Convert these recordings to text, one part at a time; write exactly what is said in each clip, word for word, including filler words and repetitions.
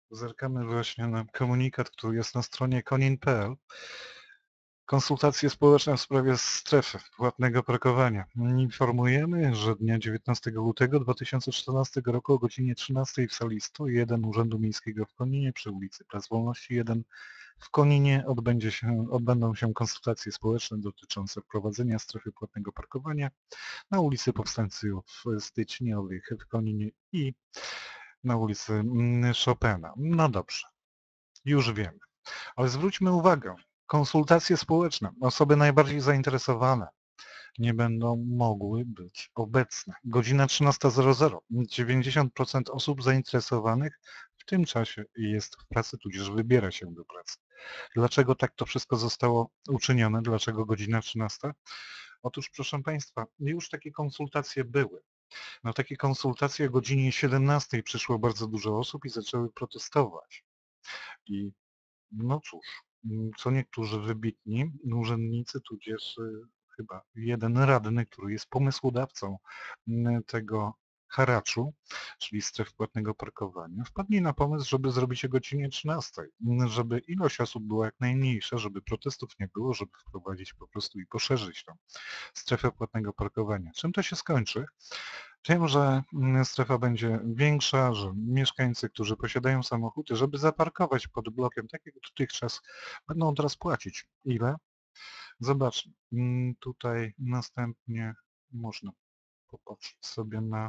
Zerkamy właśnie na komunikat, który jest na stronie konin kropka pe el. Konsultacje społeczne w sprawie strefy płatnego parkowania. Informujemy, że dnia dziewiętnastego lutego dwa tysiące czternastego roku o godzinie trzynastej w sali sto jeden Urzędu Miejskiego w Koninie przy ulicy Plac Wolności jeden w Koninie odbędzie się, odbędą się konsultacje społeczne dotyczące wprowadzenia strefy płatnego parkowania na ulicy Powstańców Styczniowych w Koninie i na ulicy mm, Chopina. No dobrze, już wiemy. Ale zwróćmy uwagę, konsultacje społeczne, osoby najbardziej zainteresowane nie będą mogły być obecne. Godzina trzynasta zero zero. dziewięćdziesiąt procent osób zainteresowanych w tym czasie jest w pracy, tudzież wybiera się do pracy. Dlaczego tak to wszystko zostało uczynione? Dlaczego godzina trzynasta? Otóż, proszę Państwa, już takie konsultacje były. Na takie konsultacje o godzinie siedemnastej przyszło bardzo dużo osób i zaczęły protestować. I no cóż, mm, co niektórzy wybitni urzędnicy, tudzież y, chyba jeden radny, który jest pomysłodawcą mm, tego haraczu, czyli stref płatnego parkowania, wpadli na pomysł, żeby zrobić o godzinie trzynastej, mm, żeby ilość osób była jak najmniejsza, żeby protestów nie było, żeby wprowadzić po prostu i poszerzyć tą strefę płatnego parkowania. Czym to się skończy? Tym, że mm, strefa będzie większa, że mieszkańcy, którzy posiadają samochody, żeby zaparkować pod blokiem, tak jak dotychczas, będą teraz płacić. Ile? Zobaczmy. Mm, Tutaj następnie można popatrzeć sobie na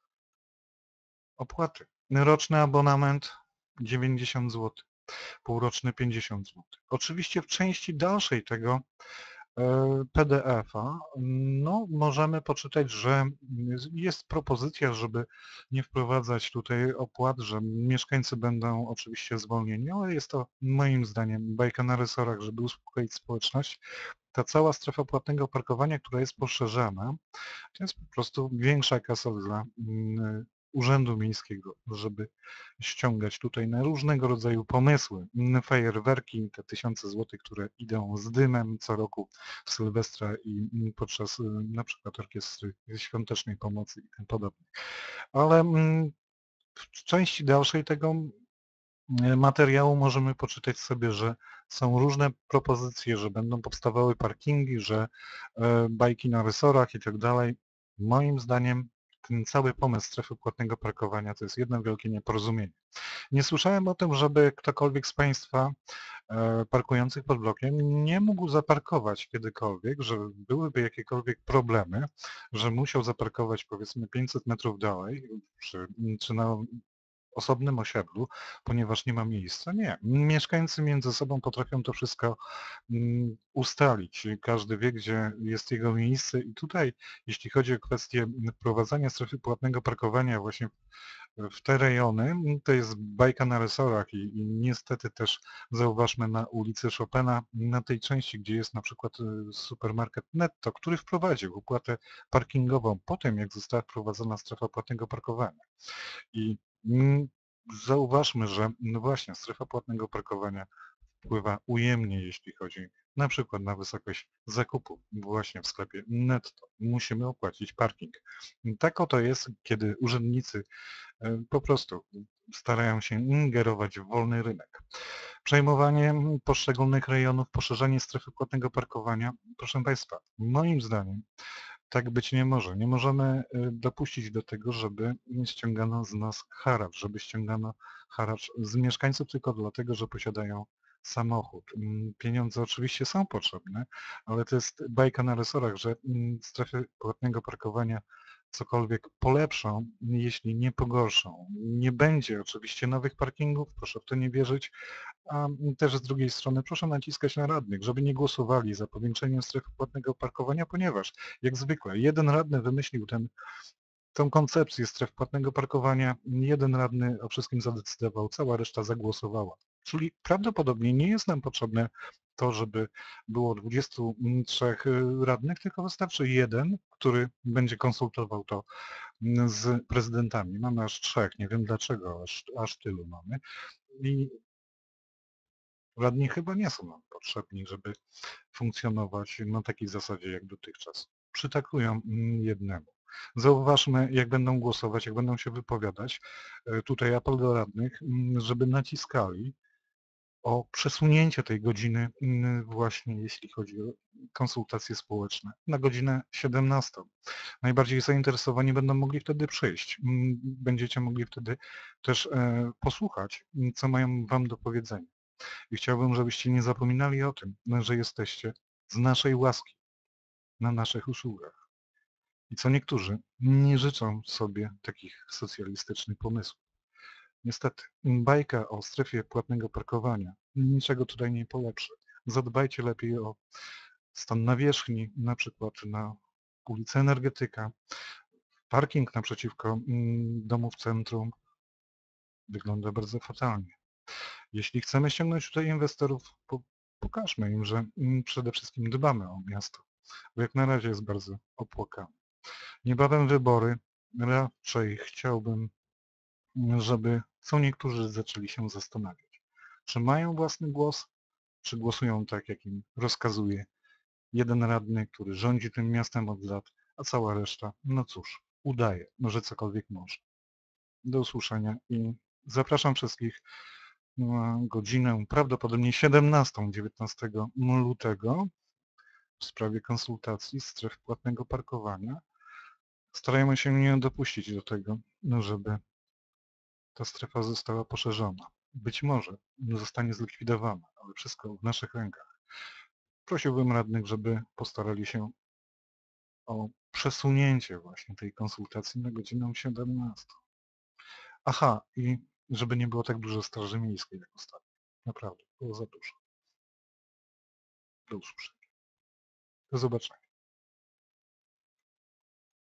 opłaty. Roczny abonament dziewięćdziesiąt złotych, półroczny pięćdziesiąt złotych. Oczywiście w części dalszej tego pe de efa, no możemy poczytać, że jest propozycja, żeby nie wprowadzać tutaj opłat, że mieszkańcy będą oczywiście zwolnieni, ale jest to moim zdaniem bajka na resorach, żeby uspokoić społeczność. Ta cała strefa płatnego parkowania, która jest poszerzana, to jest po prostu większa kasa dla mm, Urzędu Miejskiego, żeby ściągać tutaj na różnego rodzaju pomysły, mm, fajerwerki, te tysiące złotych, które idą z dymem co roku w Sylwestra i mm, podczas y, na przykład orkiestry świątecznej pomocy i tym podobne. Ale mm, w części dalszej tego mm, materiału możemy poczytać sobie, że są różne propozycje, że będą powstawały parkingi, że e, bajki na resorach i tak dalej. Moim zdaniem ten cały pomysł strefy płatnego parkowania to jest jedno wielkie nieporozumienie. Nie słyszałem o tym, żeby ktokolwiek z Państwa e, parkujących pod blokiem nie mógł zaparkować kiedykolwiek, że byłyby jakiekolwiek problemy, że musiał zaparkować powiedzmy pięćset metrów dalej, czy, czy na osobnym osiedlu, ponieważ nie ma miejsca. Nie. Mieszkańcy między sobą potrafią to wszystko mm, ustalić. Każdy wie, gdzie jest jego miejsce i tutaj, jeśli chodzi o kwestię wprowadzania strefy płatnego parkowania właśnie w te rejony, to jest bajka na resorach i, i niestety też zauważmy na ulicy Chopina, na tej części, gdzie jest na przykład y, supermarket Netto, który wprowadził opłatę parkingową po tym, jak została wprowadzona strefa płatnego parkowania. I mm, zauważmy, że no właśnie strefa płatnego parkowania wpływa ujemnie, jeśli chodzi na przykład na wysokość zakupu właśnie w sklepie netto. Musimy opłacić parking. Tak oto jest, kiedy urzędnicy e, po prostu starają się ingerować w wolny rynek. Przejmowanie poszczególnych rejonów, poszerzanie strefy płatnego parkowania, proszę Państwa, moim zdaniem tak być nie może. Nie możemy y, dopuścić do tego, żeby ściągano z nas haracz, żeby ściągano haracz z mieszkańców tylko dlatego, że posiadają samochód. Mm, Pieniądze oczywiście są potrzebne, ale to jest bajka na resorach, że mm, strefy płatnego parkowania cokolwiek polepszą, jeśli nie pogorszą. Nie będzie oczywiście nowych parkingów, proszę w to nie wierzyć, a też z drugiej strony proszę naciskać na radnych, żeby nie głosowali za powiększeniem strefy płatnego parkowania, ponieważ jak zwykle jeden radny wymyślił ten, tą koncepcję stref płatnego parkowania, jeden radny o wszystkim zadecydował, cała reszta zagłosowała. Czyli prawdopodobnie nie jest nam potrzebne to, żeby było dwudziestu trzech radnych, tylko wystarczy jeden, który będzie konsultował to z prezydentami. Mamy aż trzech, nie wiem dlaczego aż, aż tylu mamy. I radni chyba nie są nam potrzebni, żeby funkcjonować na takiej zasadzie jak dotychczas. Przytakują mm, jednemu. Zauważmy, jak będą głosować, jak będą się wypowiadać. E, Tutaj apel do radnych, mm, żeby naciskali o przesunięcie tej godziny mm, właśnie jeśli chodzi o konsultacje społeczne na godzinę siedemnastą. Najbardziej zainteresowani będą mogli wtedy przyjść. Mm, Będziecie mogli wtedy też e, posłuchać, mm, co mają Wam do powiedzenia. I chciałbym, żebyście nie zapominali o tym, że jesteście z naszej łaski, na naszych usługach. I co niektórzy nie życzą sobie takich socjalistycznych pomysłów. Niestety, bajka o strefie płatnego parkowania niczego tutaj nie polepszy. Zadbajcie lepiej o stan nawierzchni, na przykład na ulicy Energetyka. Parking naprzeciwko mm, domu w centrum wygląda bardzo fatalnie. Jeśli chcemy ściągnąć tutaj inwestorów, po, pokażmy im, że mm, przede wszystkim dbamy o miasto, bo jak na razie jest bardzo opłakane. Niebawem wybory. Raczej chciałbym, żeby co niektórzy zaczęli się zastanawiać, czy mają własny głos, czy głosują tak, jak im rozkazuje jeden radny, który rządzi tym miastem od lat, a cała reszta, no cóż, udaje, no, że cokolwiek może. Do usłyszenia i zapraszam wszystkich na godzinę prawdopodobnie siedemnastą dziewiętnastego lutego w sprawie konsultacji stref płatnego parkowania. Starajmy się nie dopuścić do tego, no, żeby ta strefa została poszerzona. Być może zostanie zlikwidowana, ale wszystko w naszych rękach. Prosiłbym radnych, żeby postarali się o przesunięcie właśnie tej konsultacji na godzinę siedemnastą. Aha, i żeby nie było tak dużo straży miejskiej jak ostatnio. Naprawdę, było za dużo. Do usłyszenia. Do zobaczenia.